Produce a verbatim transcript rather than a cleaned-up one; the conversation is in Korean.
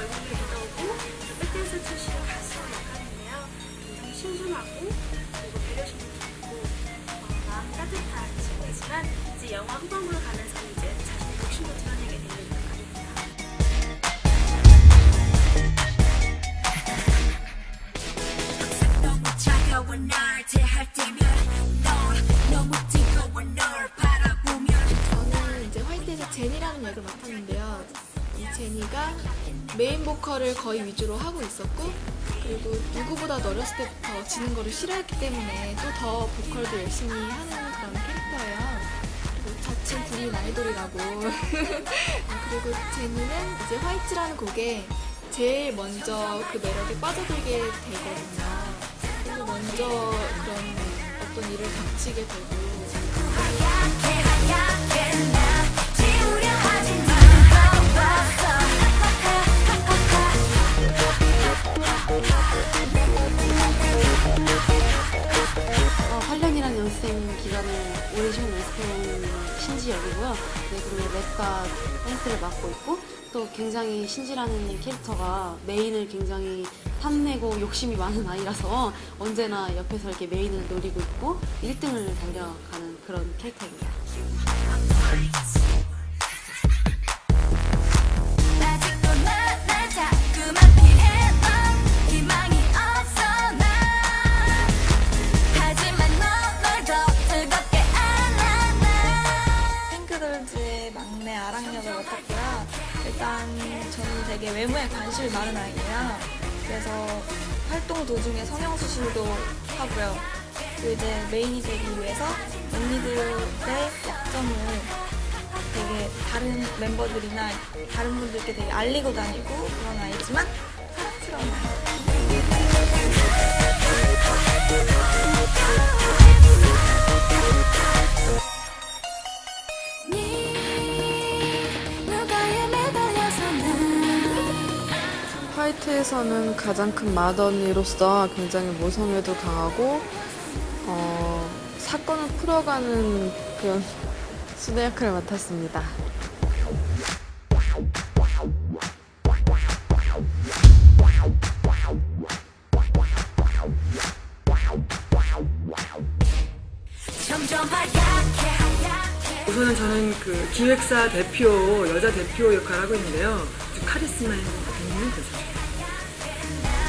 얼굴이 묻어오고 백댄서 출신의 가수 역할인데요. 굉장히 신중하고 그리고 배려심도 좋고 어, 마음 따뜻한 친구이지만 이제 영화 후반부로 가면서 이제 자신의 욕심도 드러내게 되는 역할입니다. 너무 차가운 날 대할 때면 널 너무 뜨거운 널 바라보면 저는 이제 화이트에서 제니라는 역을 맡았는데요. 이 제니가 메인 보컬을 거의 위주로 하고 있었고 그리고 누구보다도 어렸을 때부터 지는 거를 싫어했기 때문에 또 더 보컬도 열심히 하는 그런 캐릭터예요. 그리고 자칭 국민 아이돌이라고 그리고 제니는 이제 화이트라는 곡에 제일 먼저 그 매력에 빠져들게 되거든요. 그리고 먼저 그런 어떤 일을 닥치게 되고 어, 팔 년이라는 연습생 기간을 오디션 연습해온 신지 역이고요. 네, 그리고 랩과 댄스를 맡고 있고 또 굉장히 신지라는 캐릭터가 메인을 굉장히 탐내고 욕심이 많은 아이라서 언제나 옆에서 이렇게 메인을 노리고 있고 일 등을 달려가는 그런 캐릭터입니다. 핑크돌즈의 막내 아랑 역을 맡았고요. 일단 저는 되게 외모에 관심이 많은 아이예요. 그래서 활동 도중에 성형수술도 하고요. 그 이제 메인이 되기 위해서 언니들의 약점을 되게 다른 멤버들이나 다른 분들께 되게 알리고 다니고 그런 아이지만 사랑스러운 아이. 화이트에서는 가장 큰 맏언니로서 굉장히 모성애도 강하고 어, 사건을 풀어가는 그런 수뇌 역할을 맡았습니다. 우선은 저는 그 기획사 대표, 여자 대표 역할을 하고 있는데요. 아주 카리스마 있는 대사죠.